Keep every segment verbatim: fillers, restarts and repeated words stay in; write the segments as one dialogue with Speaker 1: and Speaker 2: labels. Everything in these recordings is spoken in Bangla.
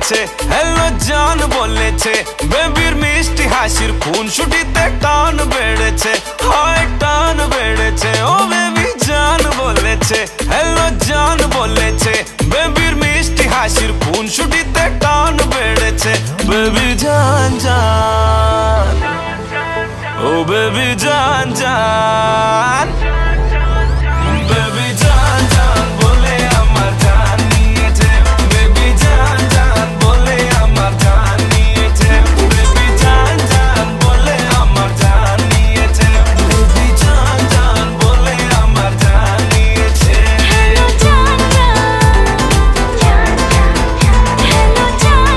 Speaker 1: বেড়েছে, হ্যালো জান বলেছে, বেবির মিষ্টি হাসির খুনসুটিতে টান বেড়েছে, হয় টান বেড়েছে। ও বেবি জান বলেছে, হ্যালো জান বলেছে, বেবির মিষ্টি হাসির খুনসুটিতে টান বেড়েছে। বেবি জান জান, ও বেবি জান জান, বেবি জান জান বলে আমার জান নিয়েছে, বেবি জান জান বলে আমার জান নিয়েছে, বেবি জান জান বলে আমার জান নিয়েছে, বেবি জান জান বলে আমার জান নিয়েছে।
Speaker 2: হ্যালো জান জান, হ্যালো জান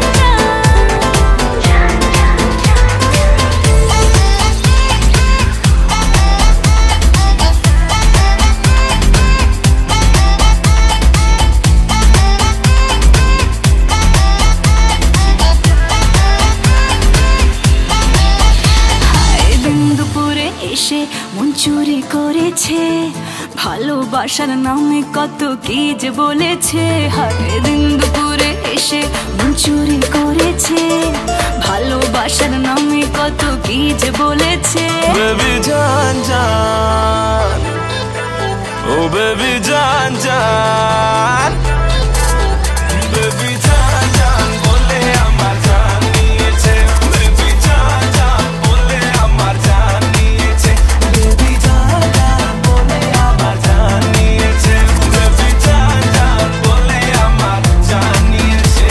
Speaker 2: এসে মন চুরি করেছে, ভালোবাসার নামে কত কি যে বলেছে। হায় দিন দুপুরে এসে মন চুরি করেছে, ভালোবাসার নামে কত কি যে বলেছে।
Speaker 1: বেবি জান জান, ও বেবি জান জান, বেবি জান জান বলে আমার জান নিয়েছে, বেবি জান জান বলে আমার জান নিয়েছে, বেবি জান জান বলে আমার জান নিয়েছে, বেবি জান জান বলে আমার জান নিয়েছে।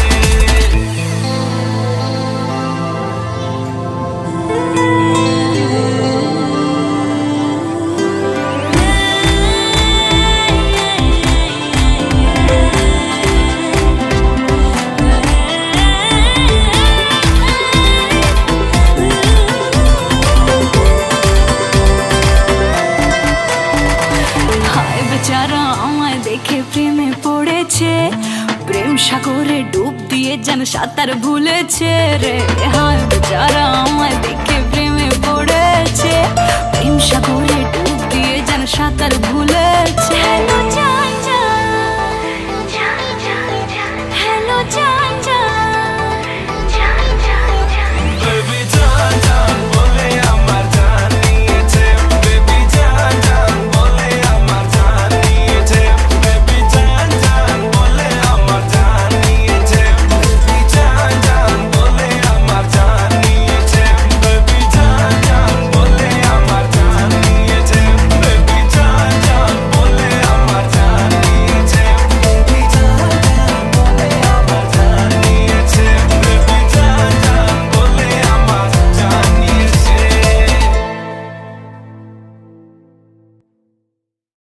Speaker 2: বেচারা আমায় দেখে প্রেমে পড়েছে, প্রেম সাগরে ডুব দিয়ে যেন সাঁতার ভুলেছে রে। হায় বেচারা আমায় দেখে প্রেমে পড়েছে, প্রেম সাগরে ডুব দিয়ে যেন সাঁতার ভুলেছে। হ্যালো জান জান, হ্যালো জান।